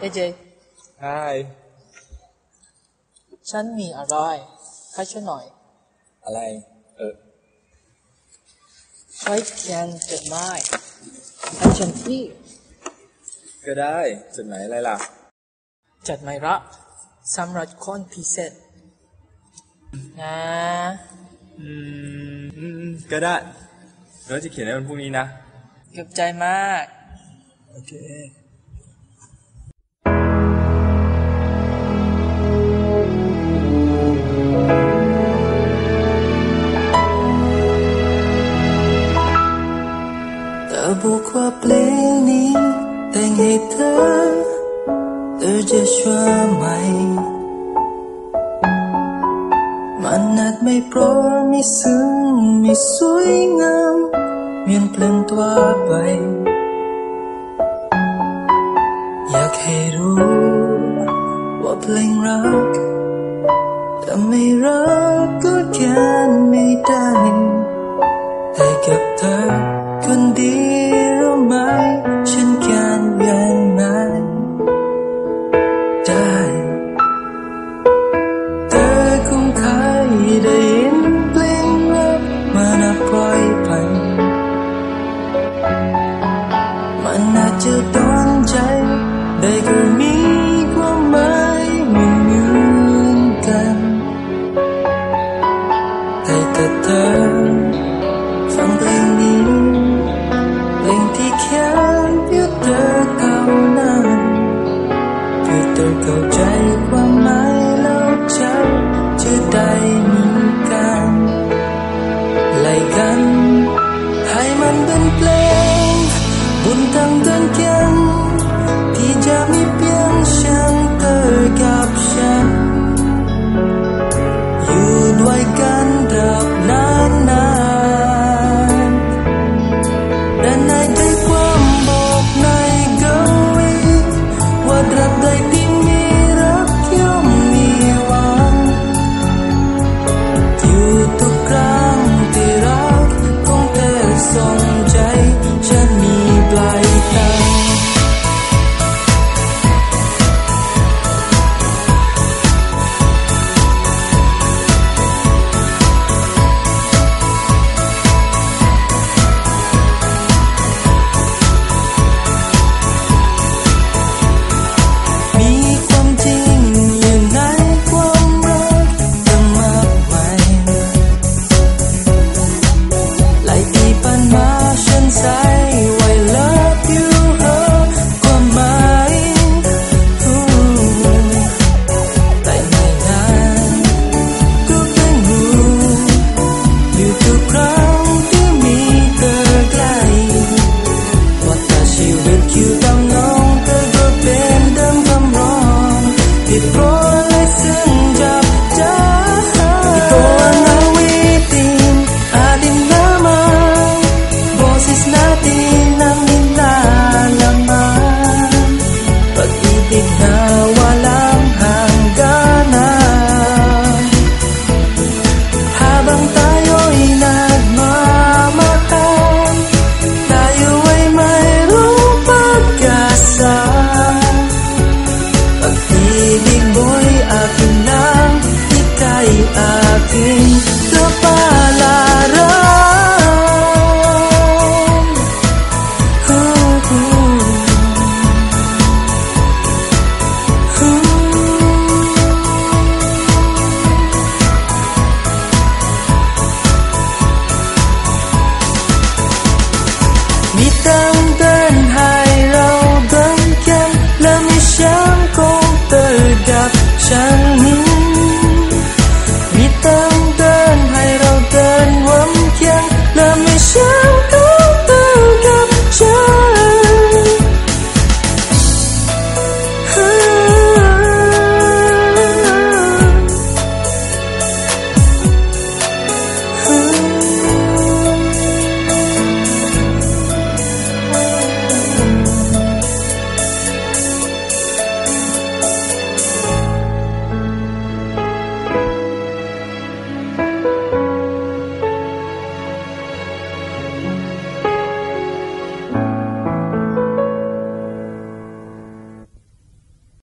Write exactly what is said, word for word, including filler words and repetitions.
เอเจใช่ฉันมีอะไรให้ช่วยหน่อยอะไรเออช่วยเขียนจดหมายให้ฉันที่ก็ได้จดหมายอะไรล่ะจดหมายรักสำหรับคนพิเศษนะอืมก็ได้เราจะเขียนในวันพรุ่งนี้นะขอบใจมากโอเคบอกว่าเพลงนี้แต่งให้เธอเธอจะช่วยไหมมันอาจไม่เพราะไม่ซึ้งไม่สวยงามเหมือนเพลงทั่วไปอยากให้รู้ว่าเพลงรักแต่ไม่รักก็แค่ไม่ได้แต่กับเธอคนดีรู้ไหมฉันแค่ยังไงได้เธอคงเคยได้ยินเพลงรักมันอาจปล่อยไปมันอาจจะโดนใจแต่ก็มีความหมายไม่เหมือนกันแต่ถ้าเธอฟังเพลงนี้เพลงที่เขียนเพื่อเธอเท่านั้นเพื่อเธอเข้าใจความหมายแล้วใจจะได้มีกันไล่กันให้มันเป็นเพลงบนทางเดินเคียงที่จะมีเพียงฉันเธอกับฉันอยู่ด้วยกันตราบนานนานและในใจความบอกในกวีว่าตราบใดที่มีรักย่อมมีหวังอยู่ทุกครั้งที่รักของเธอส่งใจฉันมีปลายทางมีแต่